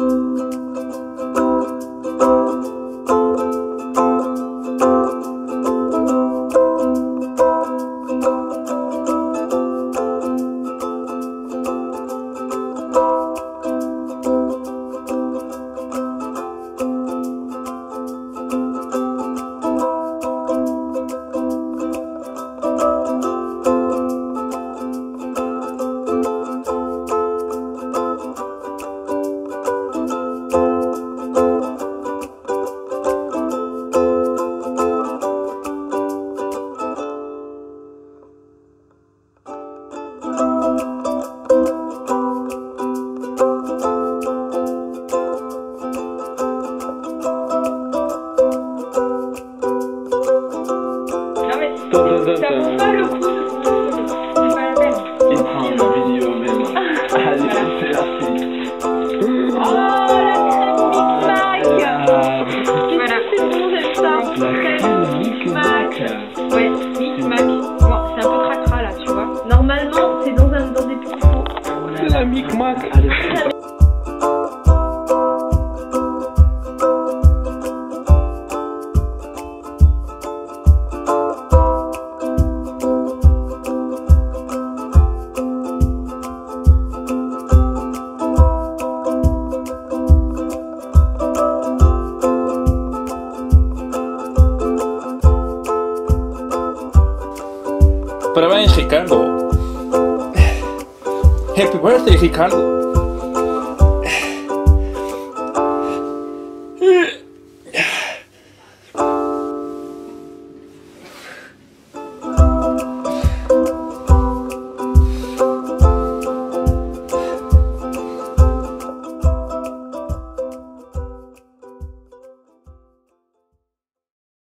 Ça vaut pas le coup de se c'est pas la peine. Et prends une vidéo même. Allez, c'est parti. Oh la crème Mic Mac. C'est bon, j'aime ça. La crème Mic Mac. Ouais, Mic Mac. Bon, c'est un peu cracra là, tu vois. Normalement, c'est dans des petits pots. C'est la Mic Mac. Allez, Parabéns, Ricardo. Happy birthday, Ricardo.